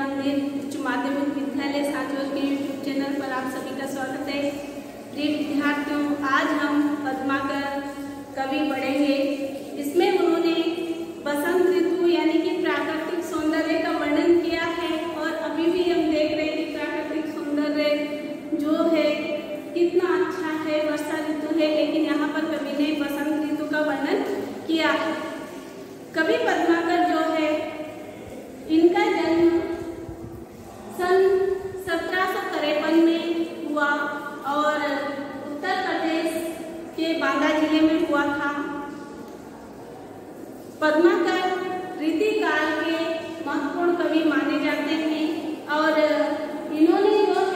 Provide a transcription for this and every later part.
मंदिर उच्च माध्यमिक विद्यालय साचोर के यूट्यूब चैनल पर आप सभी का स्वागत है। प्रिय विद्यार्थियों, आज हम पद्माकर कवि पढ़ेंगे। इसमें उन्होंने बसंत ऋतु यानी कि प्राकृतिक सौंदर्य का वर्णन किया है और अभी भी हम देख रहे हैं कि प्राकृतिक सौंदर्य जो है कितना अच्छा है। वर्षा ऋतु है, लेकिन यहाँ पर कवि ने बसंत ऋतु का वर्णन किया है। कवि पद्माकर जो है, इनका जन्म सन 1753 में हुआ और उत्तर प्रदेश के बांदा जिले में हुआ था। पद्माकर रीतिकाल के महत्वपूर्ण कवि माने जाते हैं और इन्होंने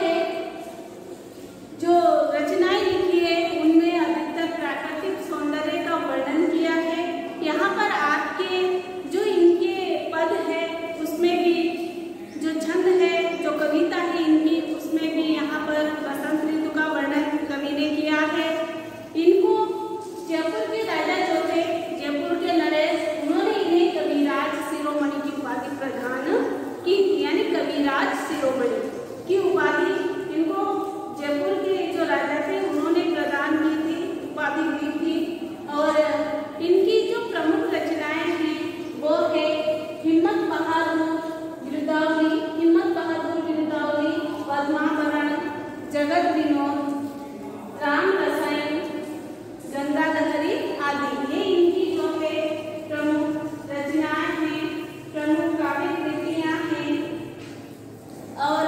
जो रचनाएं लिखी है उनमें अधिकतर प्राकृतिक सौंदर्य का वर्णन किया है। यहाँ पर आपके जो इनके पद है उसमें भी जो छंद है, जो कविता है इनकी, उसमें भी यहाँ पर बसंत ऋतु का वर्णन कवि ने किया है। इनको जयपुर के राजा जो थे, जयपुर के नरेश, उन्होंने इन्हें कविराज शिरोमणि की उपाधि प्रदान की, यानी कविराज शिरोमणि की उपाधि इनको जयपुर के जो राजा थे उन्होंने प्रदान की थी, उपाधि दी थी। और इनकी जो प्रमुख रचनाएं हैं वो है हिम्मत बहादुर गिरदावली, पद्मावरण, जगत विनोद, राम रसायन, गंगा लहरी आदि। ये इनकी जो है प्रमुख रचनाएं हैं, प्रमुख काव्य कृतियां हैं। और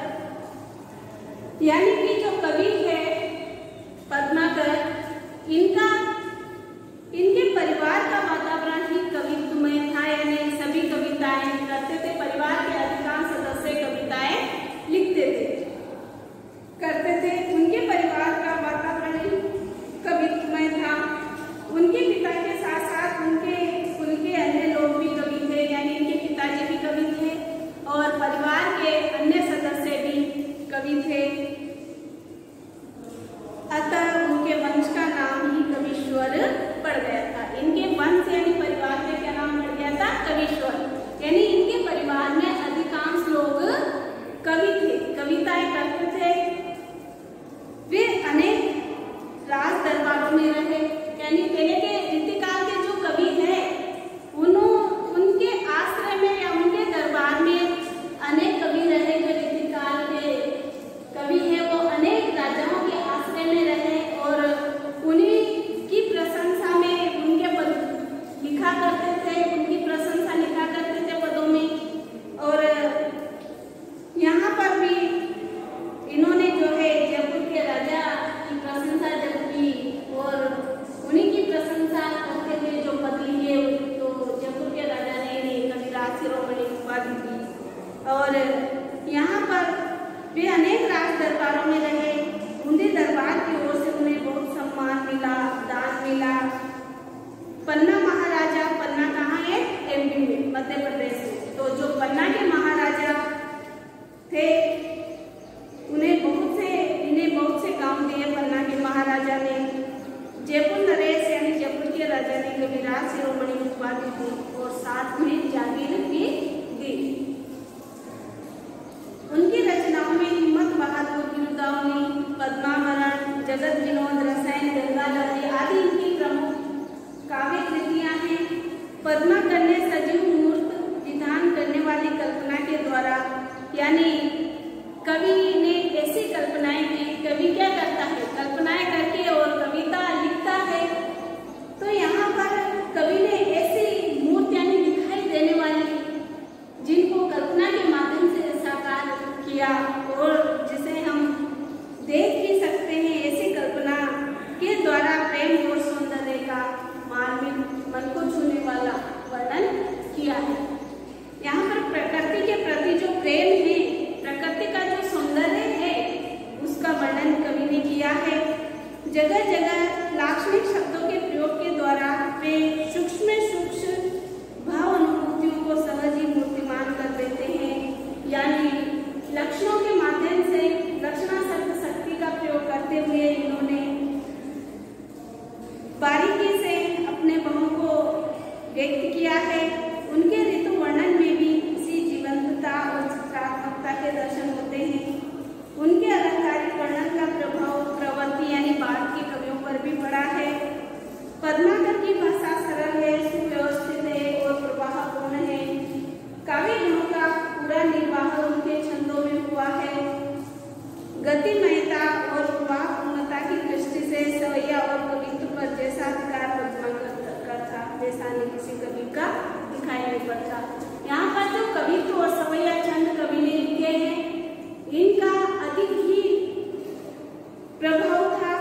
यानी कि जो कवि है पद्माकर, इनके परिवार का वातावरण ही कवित्वमय था, यानी सभी कविताएं करते थे। परिवार के अधिकांश सदस्य कविताएं लिखते थे, करते थे। उनके परिवार का वातावरण ही कवित्वमय था। उनके पिता के साथ साथ उनके अन्य लोग भी कवि थे, यानी इनके पिताजी भी कवि थे और परिवार के अन्य सदस्य भी कवि थे। अतः उनके वंश का नाम ही कवीश्वर पड़ गया था। इनके वंश यानी परिवार में क्या नाम पड़ गया था? कवीश्वर। यानी इनके परिवार में अधिकांश लोग कवि थे, कविताएं करते थे। वे अनेक राज दरबारों में रहे, यानी पहले के रीतिकाल के जो कवि हैं उनके आश्रय में या उनके दरबार में अनेक कवि रहे। जो रीतिकाल के कवि हैं वो अनेक राजाओं के आश्रय में रहे और उन्हीं की प्रशंसा में उनके पद लिखा करते थे, उनकी प्रशंसा लिखा करते थे पदों में। और यहाँ पर भी इन्होंने जो है जयपुर के राजा की प्रशंसा जब की और उन्हीं की प्रशंसा करते हुए जो पद लिए, तो जयपुर के राजा ने इन्हें कविराज शिरोमणि उपाधि दी। और यहाँ पर वे अनेक राज दरबारों में रहे। उनके दरबार की ओर से उन्हें बहुत सम्मान मिला, दान मिला। पन्ना महाराजा, पन्ना कहाँ है? एमपी में, मध्य प्रदेश में। तो जो पन्ना के महाराजा थे इन्हें बहुत से काम दिए पन्ना के महाराजा ने। जयपुर नरेश यानी जयपुर के राजा ने कविराज शिरोमणि उपाधि दी और साथ में जागीर भी दी। उनकी रचनाओं में हिम्मत बहादुर गिरदावली, पद्मावरण, जगत विनोद, रसायन, गंगा लहरी आदि इनकी प्रमुख काव्य कृतियां हैं। पद्माकर ने सजीव मूर्त विधान करने वाली कल्पना के द्वारा, यानी कवि ने ऐसी कल्पनाएं की। कवि क्या करता है? कल्पनाएं करके और कविता लिखता है। तो यहाँ पर कवि ने ऐसी मूर्त यानी दिखाई देने वाली, जिनको कल्पना के माध्यम से साकार किया और जिसे हम देख भी सकते हैं, ऐसी कल्पना के द्वारा प्रेम और सौंदर्य का मन को छूने वाला वर्णन किया है। यहाँ पर प्रकृति के प्रति जो प्रेम है, प्रकृति का जो सौंदर्य है, उसका वर्णन कवि ने किया है। जगह जगह लाक्षणिक शब्दों के प्रयोग के द्वारा वे सूक्ष्म भाव अनुभूतियों को सहज ही मूर्तिमान कर देते हैं। यानी लक्षणों के माध्यम से लक्षणा शक्ति का प्रयोग करते हुए इन्होंने बारीकी से अपने भावों को व्यक्त किया है। उनके ऋतु वर्णन में भी इसी जीवंतता और गतिमयता और भावपूर्णता की दृष्टि से सवैया और कवित्व पर जैसा अधिकार पद्माकर था वैसा नहीं किसी कवि का दिखाई नहीं पड़ता। यहाँ पर जो कवित्व और सवैया छंद कवि ने लिखे हैं इनका अधिक ही प्रभाव था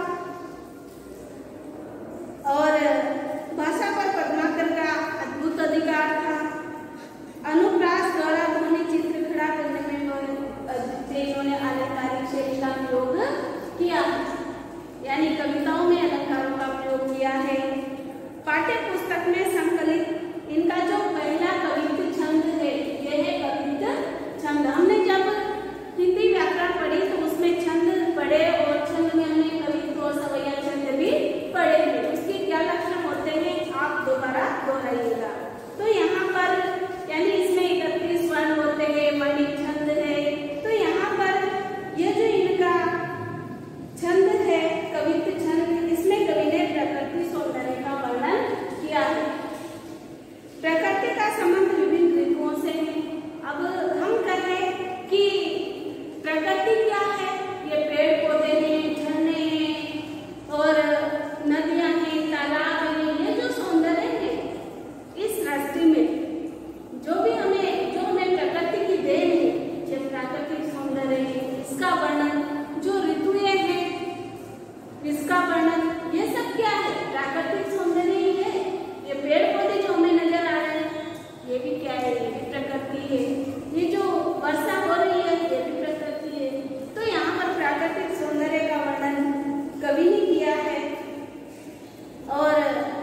और भाषा पर पद्माकर का अद्भुत अधिकार था। अनुप्रास द्वारा ध्वनि चित्र खड़ा करने में इन्होंने अलंकारिक शैली का प्रयोग किया, यानी कविताओं में अलंकारों का प्रयोग किया है। पाठ्य पुस्तक में संकलित इनका जो पहला कवित्व छंद है यह है कवित्व छंद। हमने जब हिंदी व्याकरण पढ़ी तो उसमें छंद पढ़े और छंद में हमने कवित्व और सवैया छंद भी पढ़े हैं। उसके क्या लक्षण होते हैं आप दोबारा दोहराइएगा। तो यहाँ पर यानी इसमें 31 वर्ण होते हैं, वर्णिक छंद है। तो यहाँ पर यह जो इनका छंद है कवित्व छंद, इसमें कवि ने प्रकृति सौंदर्य का वर्णन किया है। प्रकृति का संबंध विभिन्न ऋतुओं से है। अब हम कहें कि प्रकृति क्या है, ये पेड़ पौधे हैं, झरने हैं और नदियां हैं, तालाब हैं। ये जो सौंदर्य है इस सृष्टि में जो हमें प्रकृति की देन है, ये प्राकृतिक सौंदर्य है, इसका वर्णन, जो ऋतुएं हैं इसका वर्णन, ये सब क्या है प्राकृतिक सौंदर्य ही है। ये पेड़ पौधे जो हमें नजर आ रहे हैं ये भी क्या है, ये भी प्रकृति है। ये जो वर्षा हो रही है ये भी प्रकृति है। तो यहाँ पर प्राकृतिक सौंदर्य का वर्णन कवि ने किया है। और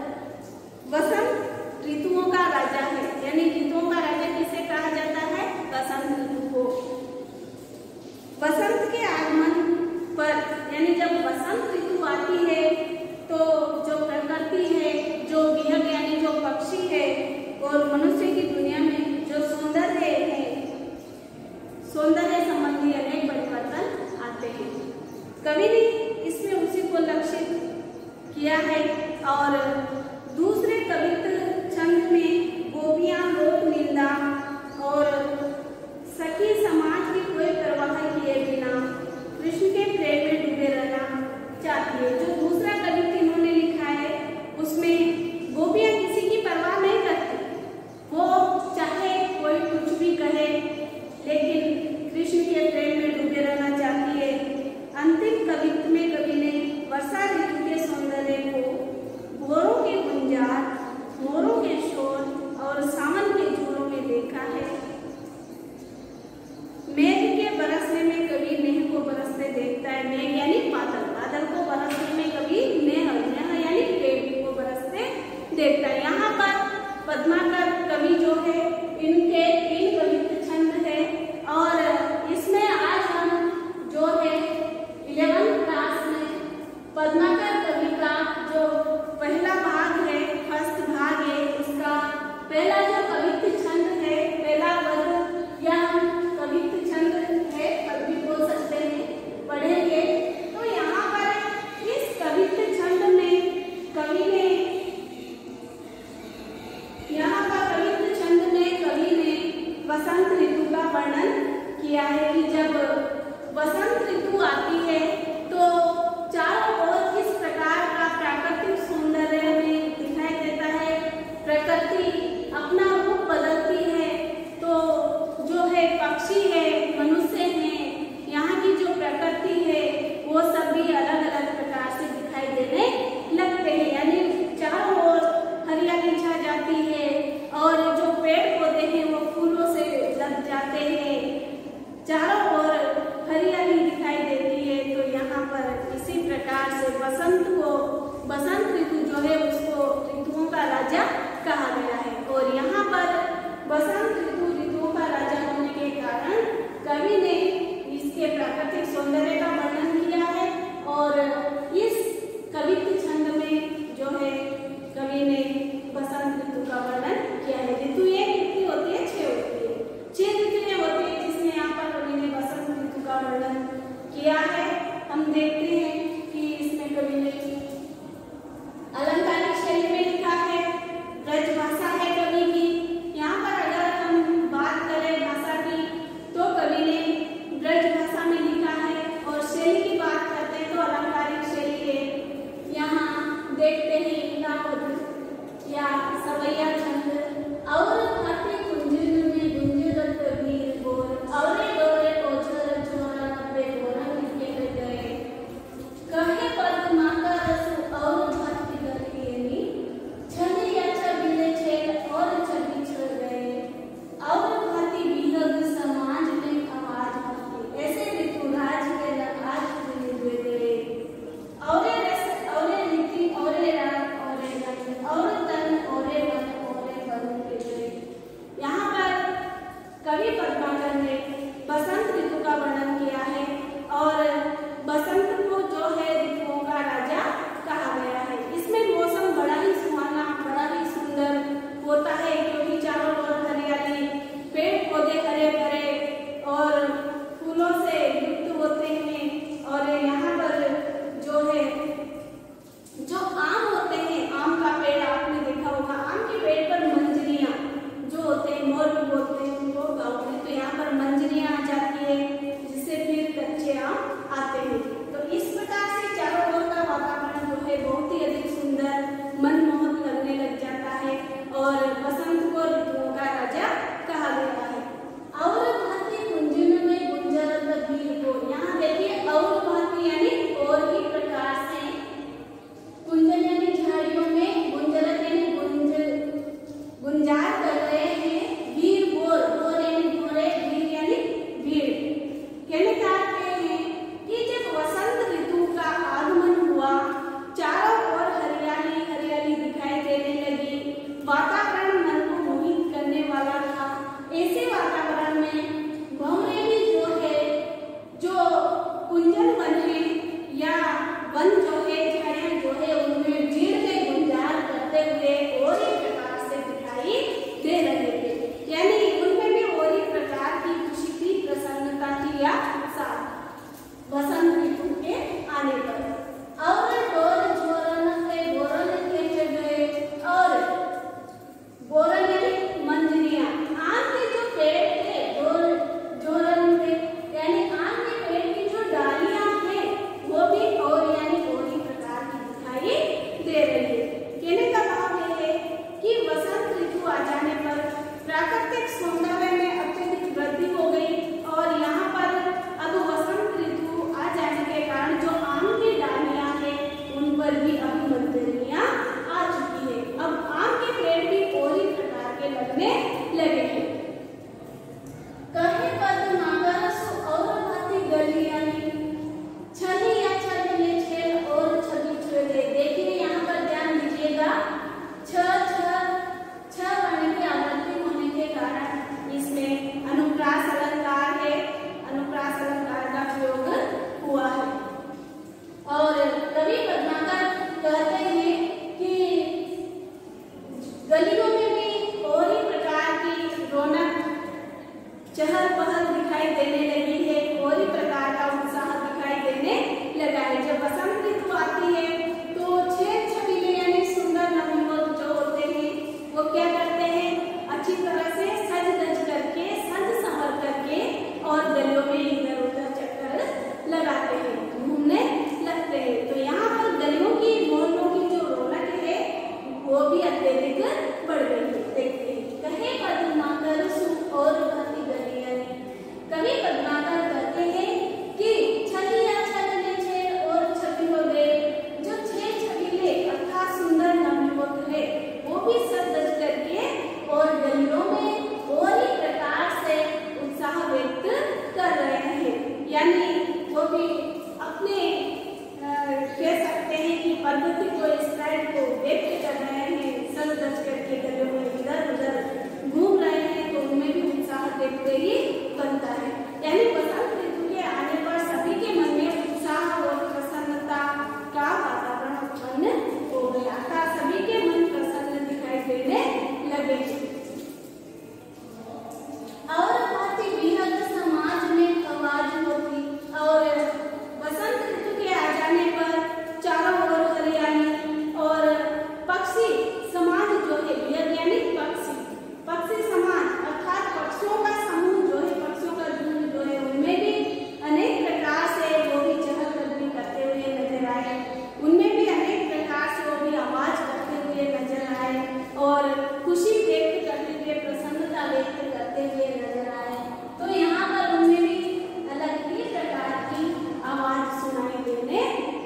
वसंत ऋतुओं का राजा है, यानी ऋतुओं का राजा किसे कहा जाता है, वसंत ऋतु को। वसंत के आगमन पर यानी जब वसंत ऋतु आती है तो जो प्रकृति है, जो विहंग यानी जो पक्षी है और मनुष्य की दुनिया में जो सौंदर्य है, सौंदर्य संबंधी अनेक परिवर्तन आते हैं। कवि ने इसमें उसी को लक्षित किया है। और दूसरे कवित्व छंद में गोपियां लोक निंदा और सखी समाज की कोई परवाह किए बिना कृष्ण के प्रेम में डूबे रहना चाहती है। जो दूसरा कवित्व इन्होंने लिखा है उसमें गोपियां किसी की परवाह नहीं करती, वो चाहे कोई कुछ भी कहे लेकिन कृष्ण के प्रेम में डूबे रहना चाहती है। अंतिम कवित्व में कवि ने वर्षा ऋतु के सौंदर्य को भोरों के गुंजार, मोरों के शोर और सावन के झूलों में देखा है। मेघ के बरसने में कवि मेघ को बरसते देखता है। मेघ यानी बादल, बादल को बरसने में कवि मेघ यानी पेड़ को बरसते देखता है। यहाँ पर पद्माकर कवि जो है इनके 3 कवित्व छंद है और इसमें आज हम जो है 11th क्लास में पद्माकर कवि का जो पहला भाग है, फर्स्ट भाग है, उसका पहला जो कवित्व छंद है, पहला वर्ग या कवित्व छंद है पद भी बोल सकते हैं, पढ़ेंगे। तो यहाँ पर इस कवित्व छंद में कवि ने वसंत ऋतु का वर्णन किया है कि जब वसंत ऋतु आती है तो चारों ओर किस प्रकार का प्राकृतिक सौंदर्य हमें दिखाई देता है। प्रकृति अपना रूप बदलती है, तो जो है पक्षी है, मनुष्य हैं, यहाँ की जो प्रकृति है वो सब भी अलग अलग प्रकार से दिखाई देने लगते हैं। यानी चारों ओर हरियाली छा जाती है और जो पेड़ पौधे हैं वो फूलों से लग जाते हैं, चारों ओर हरियाली दिखाई देती है। तो यहाँ पर इसी प्रकार से वसंत ऋतु जो है उसको ऋतुओं का राजा कहा गया है। और यहाँ पर वसंत ऋतु ऋतुओं का राजा होने के कारण कवि ने इसके प्राकृतिक सौंदर्य का वर्णन किया है। और इस कवित्व छंद में जो है कवि ने वसंत ऋतु का वर्णन किया है। ऋतु ये कितनी होती है, 6 होती है, 6 ऋतुएं होती है जिसमें यहाँ पर कवि ने वसंत ऋतु का वर्णन किया है। हम देखते हैं कि इसमें कवि ने अलंकारिक शैली में लिखा है, ब्रज भाषा है कवि की। यहाँ पर अगर हम बात करें भाषा की तो कवि ने ब्रज भाषा में लिखा है और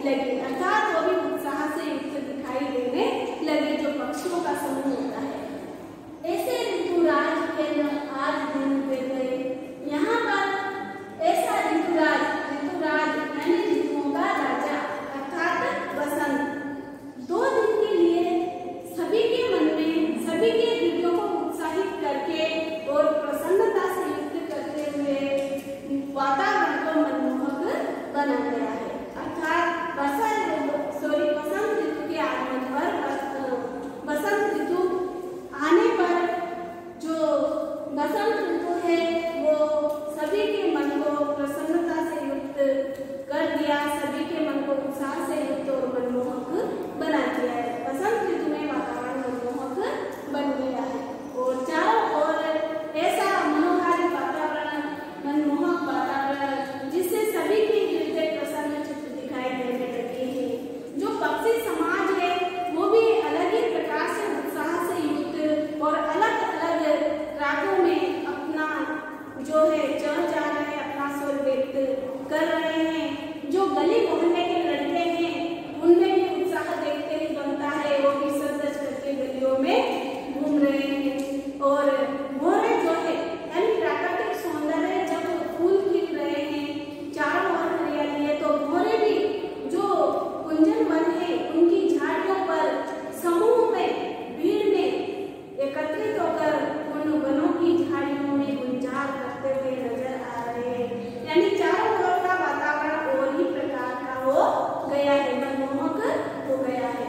लगी, अर्थात वो भी उत्साह से युक्त दिखाई देने लगे, जो पक्षियों का समूह होता है। ऐसे ऋतुराज के आज दिन बीत गए। यहाँ पर ऐसा ऋतुराज यानी ऋतुओं का राजा अर्थात वसंत 2 दिन के लिए सभी के मन में सभी के हृदयों को उत्साहित करके और प्रसन्नता से युक्त करते हुए वातावरण को मनमोहक बना गया है। अर्थात वसंत ऋतु के आगमन पर वसंत ऋतु आने पर जो वसंत ऋतु है वो सभी के मन को प्रसन्नता से युक्त कर दिया, सभी के मन को उत्साह से युक्त और मनमोहक बना दिया है। वसंत ऋतु में वातावरण मनमोहक बन गया है और चारों ओर ऐसा मनोहारी वातावरण, मनमोहक वातावरण जिससे सभी के हृदय प्रसन्न चित्त दिखाई देने लगे हैं। जो पक्षी समाज है वो भी अलग ही प्रकार से उत्साह से युक्त और अलग अलग रागों में अपना जो है चहचहा रहे, अपना स्वर व्यक्त कर रहे हैं। जो गली मोहल्ले के लड़के हैं उनमें भी उत्साह देखते ही बनता है, वो भी सज करके गलियों में घूम रहे हैं। और भोरे जो है यानी प्राकृतिक सौंदर्य, जब फूल खिल रहे हैं, चारों ओर हरियाली है, तो भोरे भी जो कुंजन वन है उनकी झाड़ियों पर समूह में भीड़ में एकत्रित होकर उन वनों की झाड़ियों में गुंजार करते हुए नजर आ रहे हैं। यानी चारों ओर का वातावरण और ही प्रकार का हो गया है, मनमोहक हो गया है।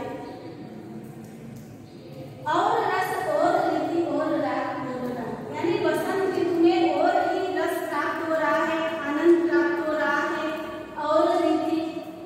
और रस और रीति और राग मनोरम, यानी वसंत ऋतु में और ही रस प्राप्त हो रहा है, आनंद प्राप्त हो रहा है, और रीति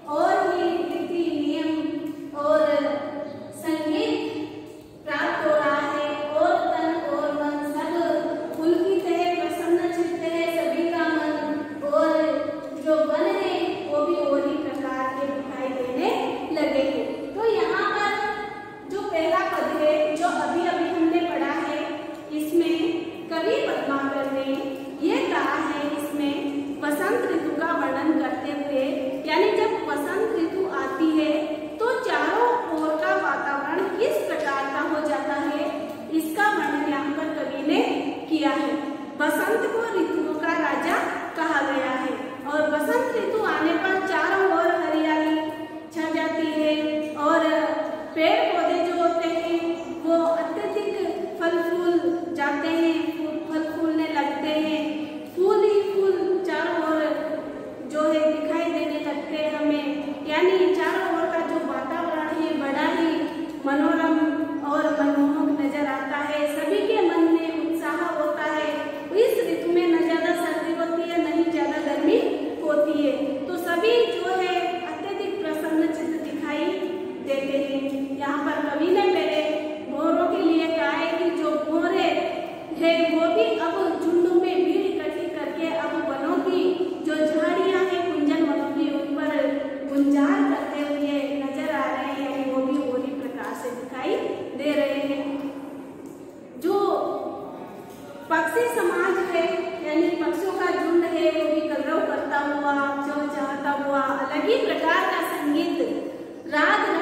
नियम और संगीत प्राप्त हो रहा है, और तन और मन सब पुलकित है, प्रसन्न चित्त है सभी का मन, और जो वन है वो भी और ही प्रकार के दिखाई देने लगे हैं। तो यहाँ पर जो पहला पद है जो अभी अभी हमने पढ़ा है, इसमें कवि पद्माकर ने ये कहा है, इसमें वसंत ऋतु का वर्णन करते हुए, यानी जब वसंत ऋतु आती है तो चारों ओर का वातावरण किस प्रकार का हो जाता है, इसका वर्णन यहाँ पर कवि ने किया है। वसंत को ऋतुओं का राजा कहा गया है और वसंत ऋतु आने पर चारों ओर हरियाली छा जाती है और पेड़ पौधे जो होते हैं वो अत्यधिक फल फूल जाते हैं, फल फूलने लगते हैं, फूल ही फूल चारों ओर जो है दिखाई देने लगते हैं हमें। यानी चारों ओर का जो वातावरण है बड़ा ही मनोरम और मनमोहक नजर आता है, सभी के मन में उत्साह होता है। इस ऋतु में न ज्यादा सर्दी होती है न ही ज्यादा गर्मी होती है, तो सभी जो है अत्यधिक प्रसन्न चित्त दिखाई देते हैं। यहाँ पर कवि ने मेरे भौरों के लिए कहा है कि जो भौरे है वो भी अब झुंडों में भीड़ इकट्ठी करके अब वनों की जो झाड़ियां हैं कुंजन वनों की उन पर गुंजार करते हुए नजर आ रहे हैं, वो भी और ही प्रकार से दिखाई दे रहे हैं। जो पक्षी समाज है यानी पक्षियों का झुंड है वो भी कलरव करता हुआ, चहचहाता हुआ अलग ही प्रकार का संगीत राग